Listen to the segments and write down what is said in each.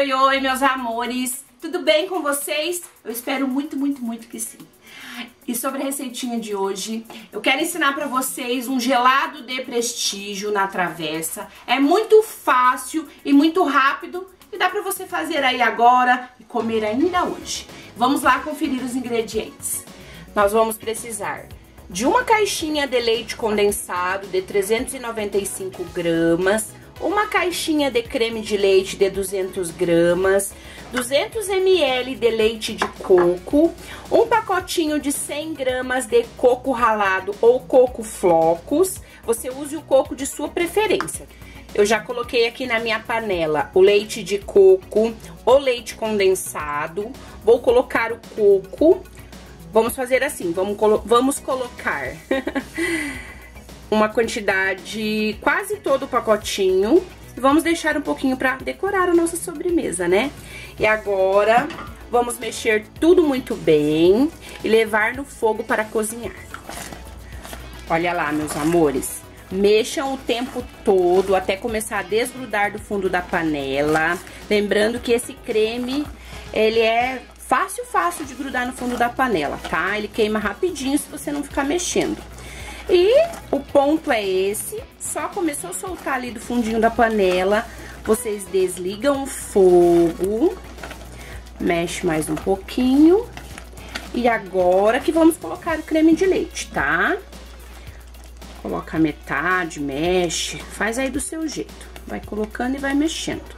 Oi, oi, meus amores! Tudo bem com vocês? Eu espero muito, muito, muito que sim. E sobre a receitinha de hoje, eu quero ensinar pra vocês um gelado de prestígio na travessa. É muito fácil e muito rápido e dá pra você fazer aí agora e comer ainda hoje. Vamos lá conferir os ingredientes. Nós vamos precisar de uma caixinha de leite condensado de 395 gramas, uma caixinha de creme de leite de 200 gramas, 200 ml de leite de coco, um pacotinho de 100 gramas de coco ralado ou coco flocos. Você use o coco de sua preferência. Eu já coloquei aqui na minha panela o leite de coco, o leite condensado, vou colocar o coco. Vamos fazer assim, vamos colocar uma quantidade, quase todo o pacotinho. E vamos deixar um pouquinho pra decorar a nossa sobremesa, né? E agora, vamos mexer tudo muito bem e levar no fogo para cozinhar. Olha lá, meus amores. Mexam o tempo todo até começar a desgrudar do fundo da panela. Lembrando que esse creme, ele é fácil de grudar no fundo da panela, tá? Ele queima rapidinho se você não ficar mexendo. E o ponto é esse, só começou a soltar ali do fundinho da panela, vocês desligam o fogo, mexe mais um pouquinho. E agora que vamos colocar o creme de leite, tá? Coloca a metade, mexe, faz aí do seu jeito. Vai colocando e vai mexendo.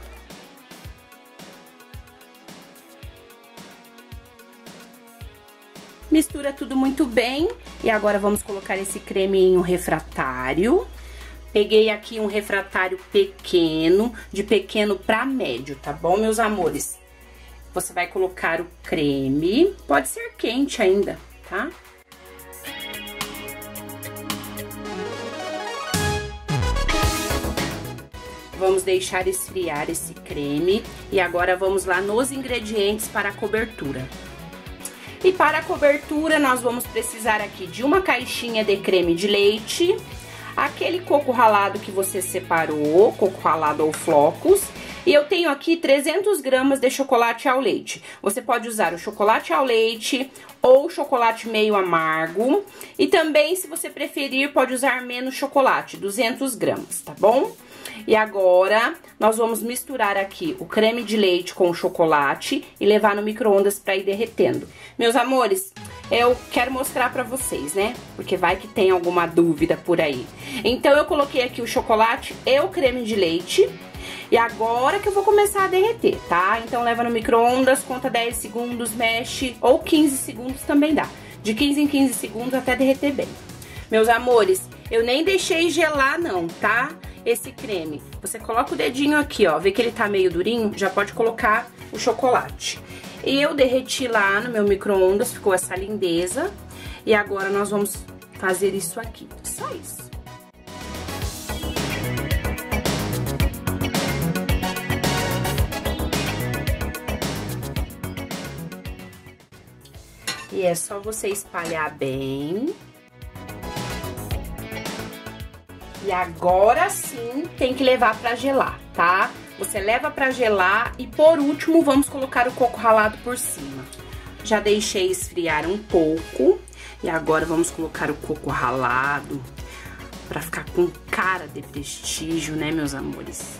Mistura tudo muito bem e agora vamos colocar esse creme em um refratário. Peguei aqui um refratário pequeno, de pequeno para médio, tá bom, meus amores? Você vai colocar o creme, pode ser quente ainda, tá? Vamos deixar esfriar esse creme e agora vamos lá nos ingredientes para a cobertura. E para a cobertura, nós vamos precisar aqui de uma caixinha de creme de leite, aquele coco ralado que você separou, coco ralado ou flocos, e eu tenho aqui 300 gramas de chocolate ao leite. Você pode usar o chocolate ao leite ou chocolate meio amargo, e também, se você preferir, pode usar menos chocolate, 200 gramas, tá bom? E agora, nós vamos misturar aqui o creme de leite com o chocolate e levar no micro-ondas para ir derretendo. Meus amores, eu quero mostrar pra vocês, né? Porque vai que tem alguma dúvida por aí. Então, eu coloquei aqui o chocolate e o creme de leite. E agora que eu vou começar a derreter, tá? Então, leva no micro-ondas, conta 10 segundos, mexe, ou 15 segundos também dá. De 15 em 15 segundos até derreter bem. Meus amores, eu nem deixei gelar não, tá? Esse creme, você coloca o dedinho aqui, ó, vê que ele tá meio durinho, já pode colocar o chocolate. E eu derreti lá no meu micro-ondas, ficou essa lindeza. E agora nós vamos fazer isso aqui, só isso. E é só você espalhar bem. E agora sim tem que levar pra gelar, tá? Você leva pra gelar e por último vamos colocar o coco ralado por cima. Já deixei esfriar um pouco e agora vamos colocar o coco ralado pra ficar com cara de prestígio, né, meus amores?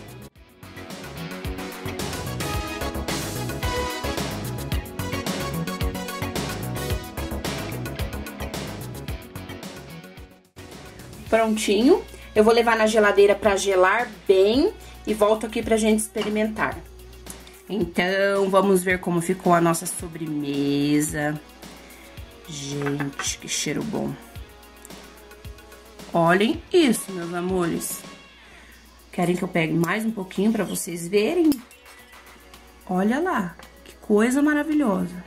Prontinho. Eu vou levar na geladeira pra gelar bem e volto aqui pra gente experimentar. Então, vamos ver como ficou a nossa sobremesa. Gente, que cheiro bom. Olhem isso, meus amores. Querem que eu pegue mais um pouquinho pra vocês verem? Olha lá, que coisa maravilhosa.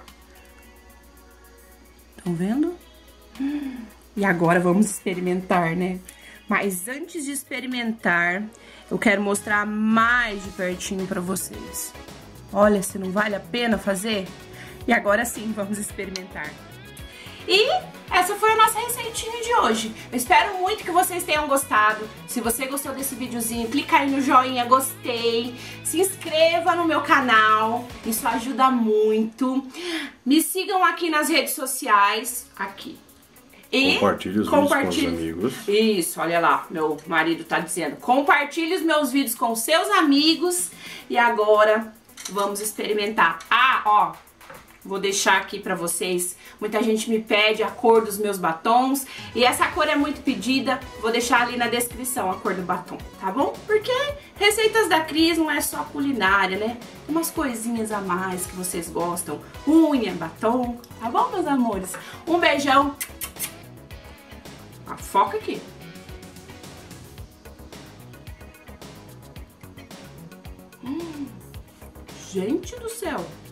Estão vendo? E agora vamos experimentar, né? Mas antes de experimentar, eu quero mostrar mais de pertinho pra vocês. Olha, se não vale a pena fazer? E agora sim, vamos experimentar. E essa foi a nossa receitinha de hoje. Eu espero muito que vocês tenham gostado. Se você gostou desse videozinho, clica aí no joinha, gostei. Se inscreva no meu canal, isso ajuda muito. Me sigam aqui nas redes sociais, aqui. E compartilhe os vídeos com os amigos. Isso, olha lá, meu marido tá dizendo. Compartilhe os meus vídeos com seus amigos. E agora vamos experimentar. Ah, ó, vou deixar aqui pra vocês. Muita gente me pede a cor dos meus batons. E essa cor é muito pedida. Vou deixar ali na descrição a cor do batom, tá bom? Porque receitas da Cris não é só culinária, né? Tem umas coisinhas a mais que vocês gostam. Unha, batom, tá bom, meus amores? Um beijão. Foca aqui. Gente do céu.